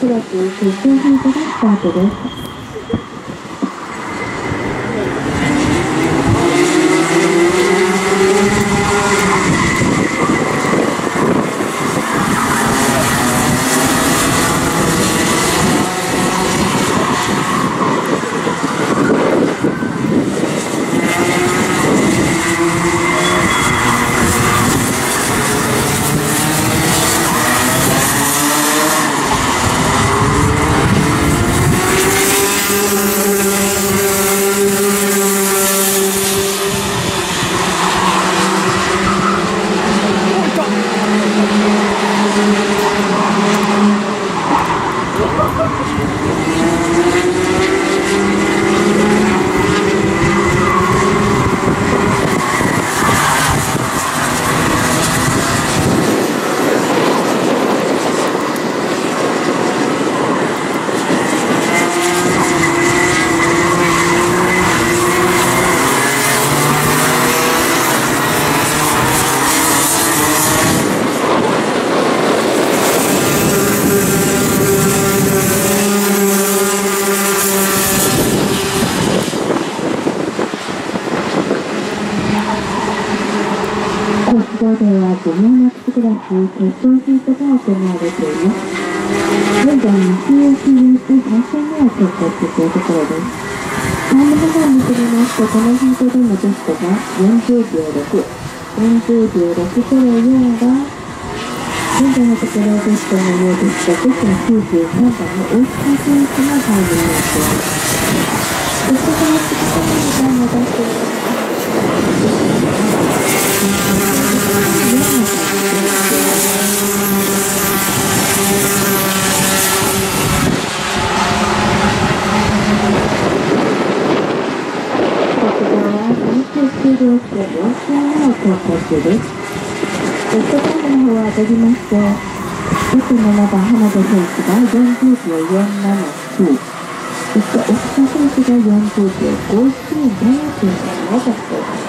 クラス決勝ヒートがスタートです。ではジュニアマックスクラス決勝ヒートが行われています。現在 CACUC 本戦には決行しているところです。タイムボタンにすりますと、このヒートでのベストが40秒6、40秒604が現在のところベストのようですが、ベストの93番の大塚選手がタイムになっています。そしてこの次のタイムを出しています。ベストタイムの方を上がりまして、27番浜田選手が40秒479、そして奥田選手が40秒597というタイムを出しています。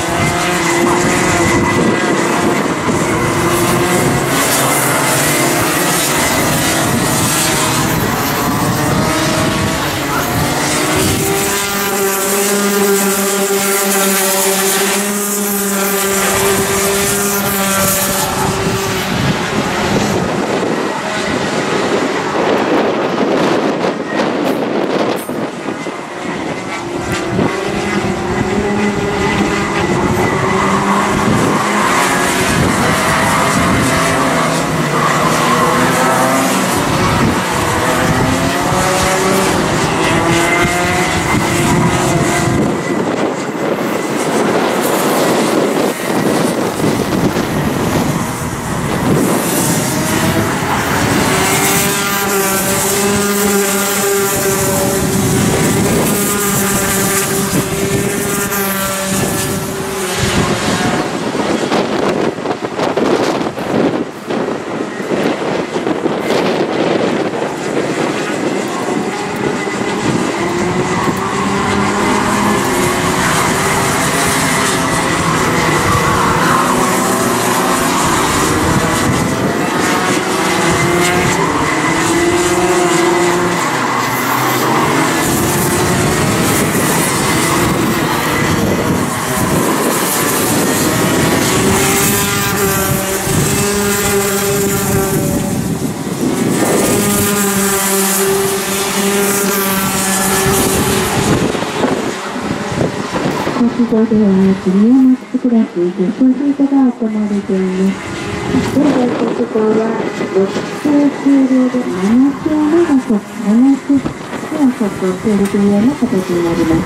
ではジュニアマックスクラス決勝ヒートが行われています。現在速報は6周終了で7周目が速報しているというような形になります。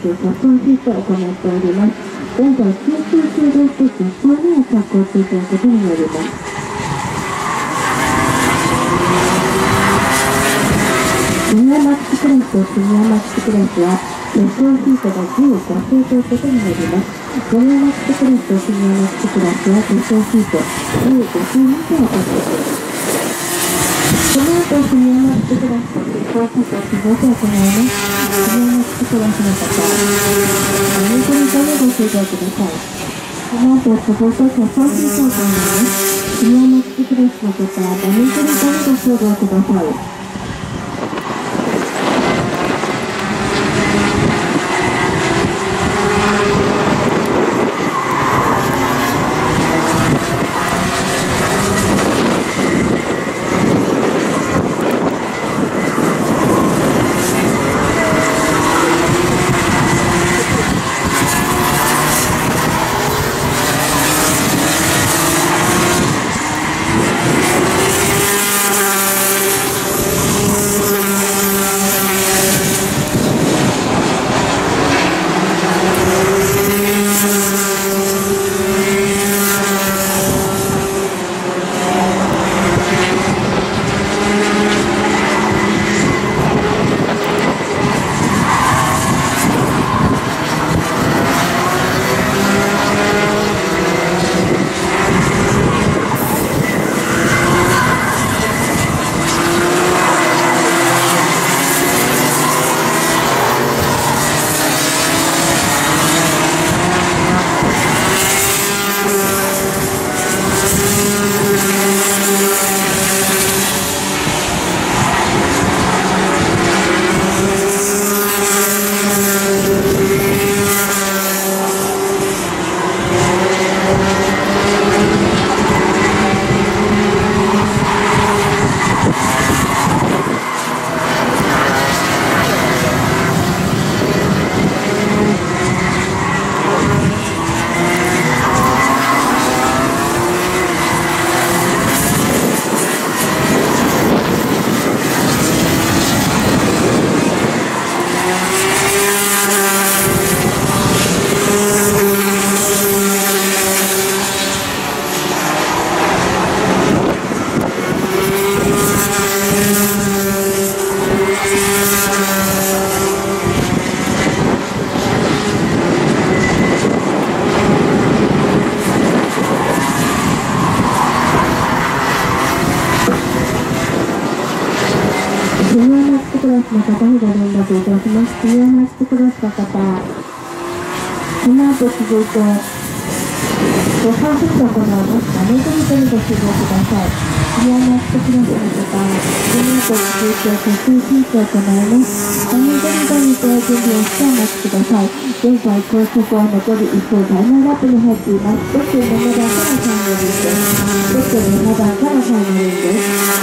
急滑走シートを行っております。現在、緊急救助施設1棟目を着工中ということになります。シニアマックスクラスとシニアマックスクラスは、滑走シートが15正ということになります。ジュニアマックスクラスとシニアマックスクラスは滑走シート15正に手を取っています。この後、シニアマックスクラスと滑走シートを記号して行います。シニアマックスクラスの方、入庫のためご注意ください。この後、記号と滑走シートを行います。シニアマックスクラスの方、入庫のためご注意ください。シニアマックスクラスの方にご連絡いたします。シニアマックスクラスの方、この後続いて、ご参加者を行います。アメリカにご集合ください。シニアマックスクラスの方、この後続いて、途中審査を行います。アメリカにご準備をしてお待ちください。現在、高速は残り1周タイムラップに入っています。6.7段からファイナリングです。6.7段からファイナリングです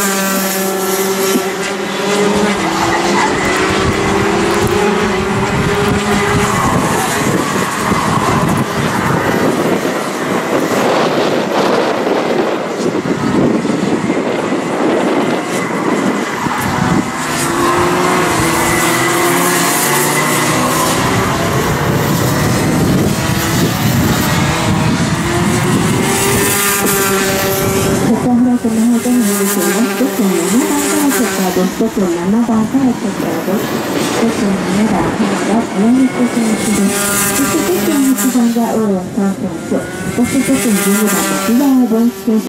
。5.7番からチェッカーです。5.7番からチェッカーです。5.7番が親道選手です。そして5.8番がオーロン3選手。そして5.12番が木澤凡選手。